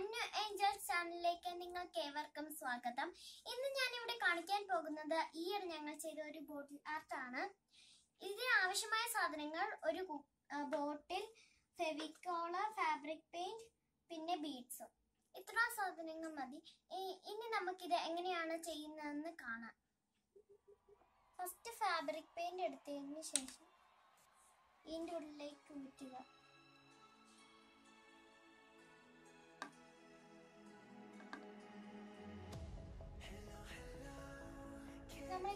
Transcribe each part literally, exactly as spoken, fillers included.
പൊന്നു ഏഞ്ചൽസ് ചാനലിലേക്ക് നിങ്ങൾക്ക് ഏവർക്കും സ്വാഗതം. ഇന്ന് ഞാൻ ഇവിടെ കാണിക്കാൻ പോകുന്നത് ഈയിടെ ഞങ്ങൾ ചെയ്ത ഒരു ബോട്ടിൽ ആർട്ട് ആണ്. ഇതിന് ആവശ്യമായ സാധനങ്ങൾ ഒരു ബോട്ടിൽ, ഫെവിക്കോള്, ഫാബ്രിക് പെയിന്റ്, പിന്നെ ബീഡ്സും. ഇത്ര സാധനങ്ങൾ മതി. ഇനി നമുക്കിത് എങ്ങനെയാണ് ചെയ്യുന്നതെന്ന് കാണാം. ഫസ്റ്റ് ഫാബ്രിക് പെയിന്റ് എടുത്തതിന് ശേഷം ഇതിൻ്റെ ഉള്ളിലേക്ക് ഊറ്റുക. നമ്മൾ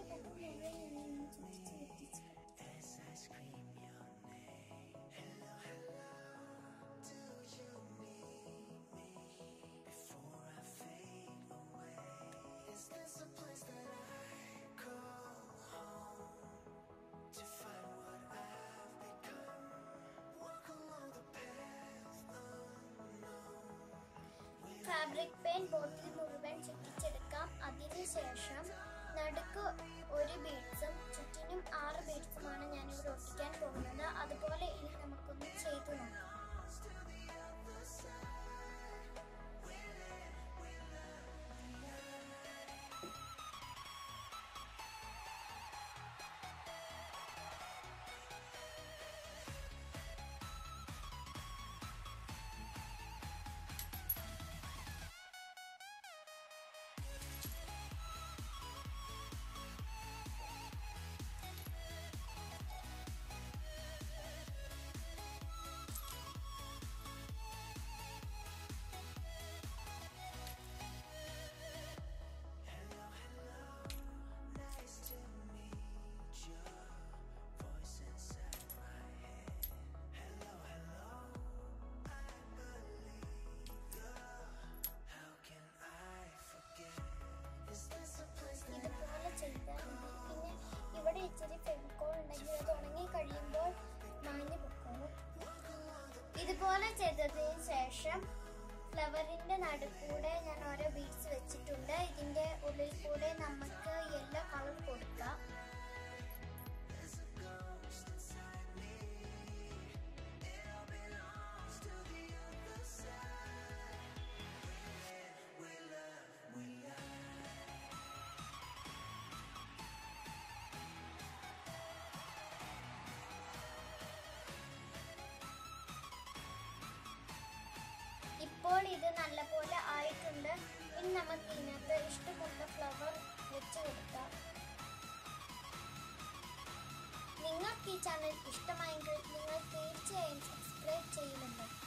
ഫാബ്രിക് പെയിന്റ് ബോട്ടിൽ മുഴുവൻ ചുറ്റിച്ചെടുക്കാം. അതിനുശേഷം നടുക്ക് ഒരു ബീഡ്സും ചുറ്റിനും ആറ് ബീഡ്സുമാണ് ഞാനിവിടെ ഒട്ടിക്കാൻ പോകുന്നത്. അതുപോലെ ഇനി നമുക്കൊന്ന് ചെയ്തു നോക്കാം. ഇതുപോലെ ചെയ്താൽ മതി. പിന്നെ ഇവിടെ ഇച്ചിരി ഫെവിക്കോൾ ഉണ്ടെങ്കിൽ അത് ഉണങ്ങി കഴിയുമ്പോൾ മാഞ്ഞു പൊക്കോളും. ഇതുപോലെ ചെയ്തതിന് ശേഷം ഫ്ലവറിന്റെ നടുക്കൂടെ ഞാൻ ഓരോ ബീഡ്സ് വെച്ചിട്ടുണ്ട്. ഇതിന്റെ ഉള്ളിൽ കൂടെ നമുക്ക് യെല്ലോ കളർ കൊടുക്കാം. ഇപ്പോൾ ഇത് നല്ലപോലെ ആയിട്ടുണ്ട്. ഇനി നമുക്ക് ഇതിനകത്ത് ഇഷ്ടപ്പെട്ട ഫ്ലവർ വെച്ച് കൊടുക്കാം. നിങ്ങൾക്ക് ഈ ചാനൽ ഇഷ്ടമായെങ്കിൽ നിങ്ങൾ തീർച്ചയായും സബ്സ്ക്രൈബ് ചെയ്യുമല്ലോ.